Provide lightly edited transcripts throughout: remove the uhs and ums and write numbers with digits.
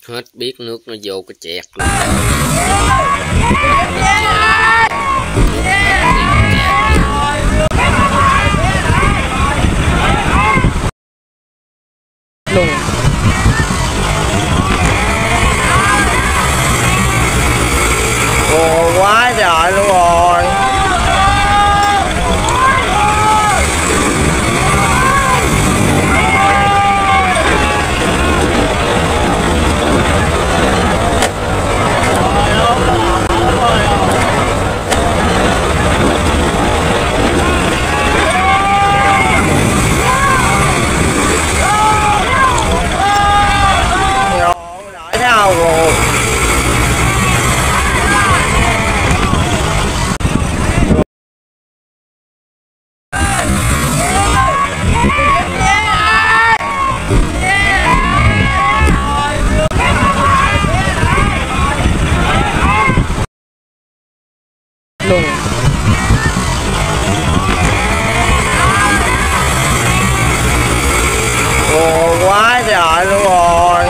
Hết biết nước nó vô cái chẹt luôn. Ồ, quá trời luôn rồi. Luôn. Ồ, quá trời luôn rồi.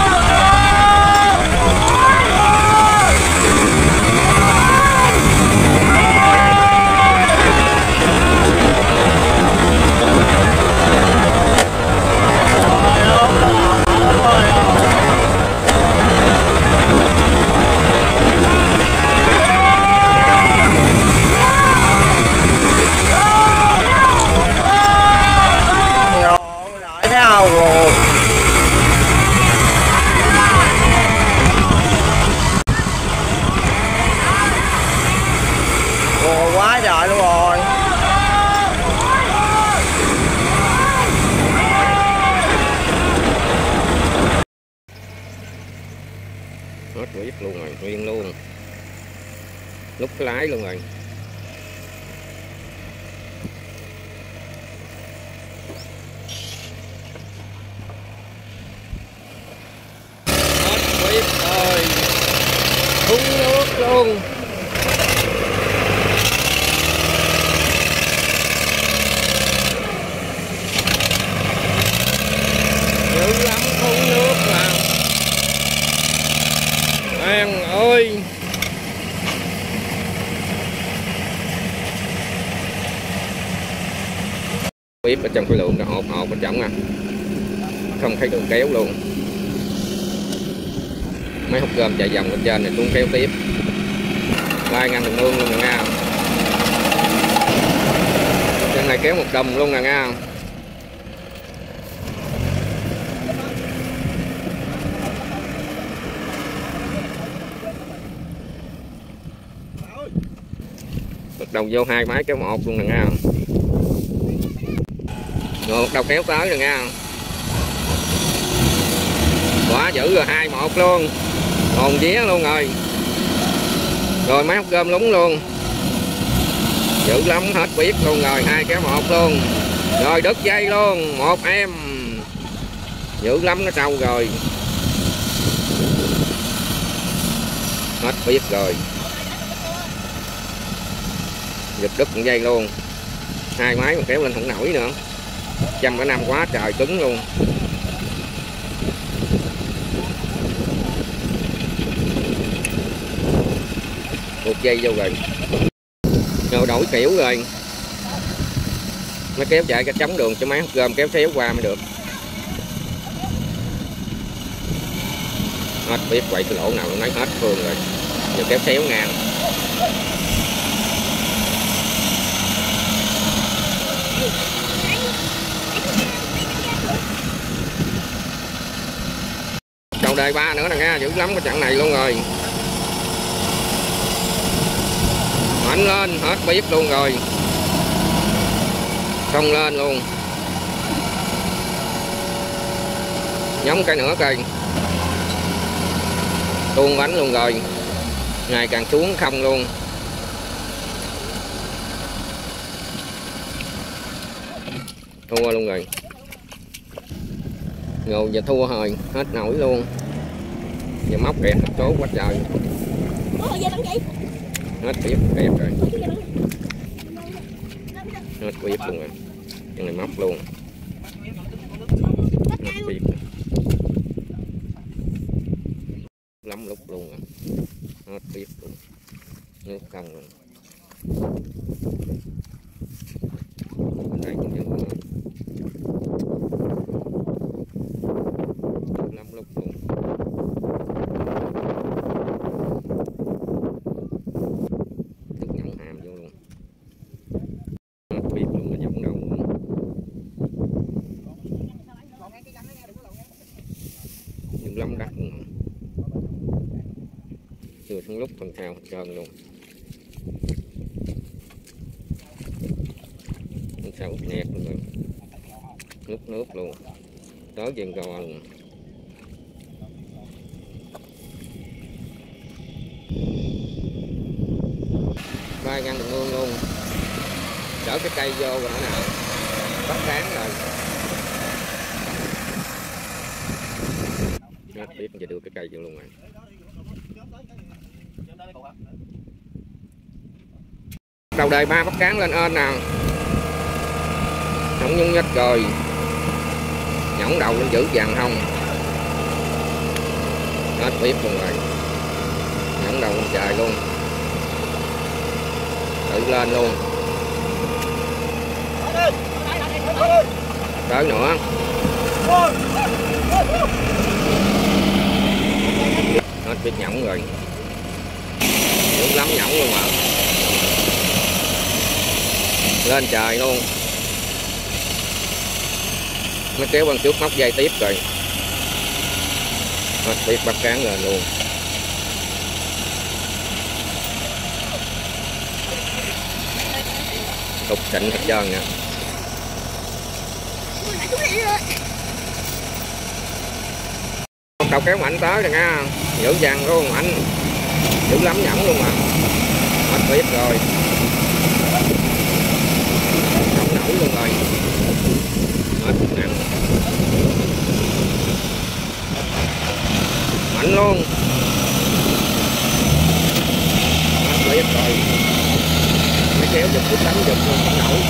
Rồi. Ồ, quá trời luôn rồi. Hết biết luôn rồi, nguyên luôn. Nút cái lái luôn rồi. Rồi thúng nước luôn. Dữ lắm, thúng nước mà An ơi. Biết ở trong cái lượng nó hột ở trong à, không thấy đường kéo luôn. Mấy hút gom chạy vòng bên trên này xuống kéo tiếp, lai ngăn đường mương luôn nè nha. Trên này kéo một đồng luôn nè nha. Một đồng vô hai máy kéo một luôn nè nha. Rồi một đầu kéo tới rồi nha. Quá dữ rồi, 2-1 luôn. Hồn vía luôn rồi. Rồi máy hút gom lúng luôn. Dữ lắm, hết biết luôn rồi, 2 kéo 1 luôn. Rồi đứt dây luôn, 1 em. Dữ lắm, nó trâu rồi. Hết biết rồi. Giật đứt dây luôn. 2 máy mà kéo lên không nổi nữa. 105 quá trời cứng luôn. Một dây vô rồi. Rồi đổi kiểu rồi. Nó kéo chạy cái chống đường cho máy hút gom kéo xéo qua mới được. Hết biết quậy cái lỗ nào nó nói hết phương rồi. Giờ kéo xéo ngang. Đầu đời 3 nữa nè nha, dữ lắm cái chặng này luôn rồi. Mạnh lên, hết biết luôn rồi. Không lên luôn. Nhống cây nữa cây. Tuôn bánh luôn rồi. Ngày càng xuống không luôn. Thua luôn rồi. Rồi giờ thua rồi, hết nổi luôn. Giờ móc kẹt một số quá trời. Hết biết kẹt rồi. Hết biết luôn rồi. Cái này móc luôn. Hết biết. lắm lúc luôn à. Hết biết luôn, nước không luôn. Bên đây cũng nhiều nữa. Nước lắm lúc luôn. Nước nhông hàm vô luôn. Hết biết luôn là nhông đâu luôn. Nhiều lắm đất luôn. Chưa xuống lúc phần thao trơn luôn. Sao nẹp luôn rồi. Nước luôn. Tới dần gò luôn. Ba ngăn đường mương luôn. Chở cái cây vô rồi nữa nào. Bắt cán rồi. Hết biết giờ đưa cái cây vô luôn rồi. Đầu đời ba bắt cán lên ên nào. Không nhung nhích rồi. Nhõng đầu lên giữ vàng không. Hết biết luôn rồi. Nhõng đầu lên trời luôn. Tự lên luôn. Tới nữa. Hết biết nhõng rồi. Dữ lắm nhõng luôn mà. Lên trời luôn. Nó kéo bằng trước móc dây tiếp rồi. Hết biết bắt cán lên luôn. Cục xịn hết trơn nè. Đầu kéo mạnh tới rồi nha. Dữ dằn luôn mạnh. Dữ lắm nhõng luôn mà. Hết biết rồi. Nhõng nổi luôn rồi. Hết nặng. Mạnh luôn. Hết biết rồi. Mới kéo giật chút đánh giật luôn không nổi.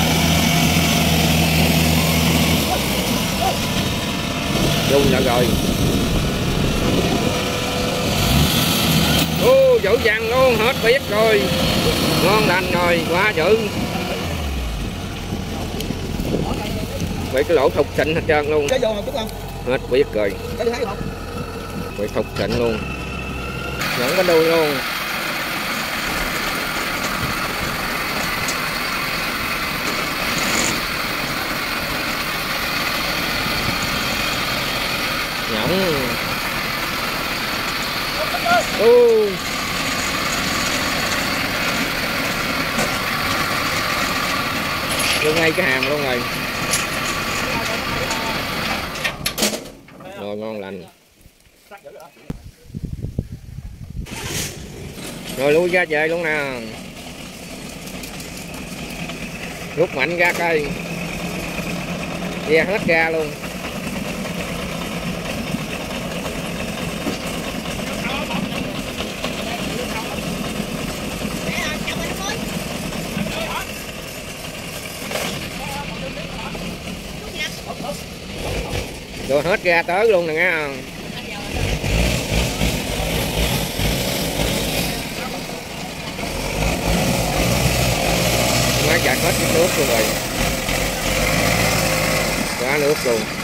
Dung đã rồi. Ô dữ dằn luôn, hết biết rồi. Ngon lành rồi, quá dữ. Vậy cái lỗ thục xịn hết trơn luôn. Hết biết rồi. Vậy thục xịn luôn. Nhẫn cái đuôi luôn. Nhõng. Vô ngay cái hàm luôn rồi. Rồi ngon lành. Rồi lui ra về luôn nè. Rút mạnh ra cây. Ra hết ra luôn. Rồi hết ra tới luôn nè nghe. Máy chạy hết cái nước luôn rồi. Quá nước luôn.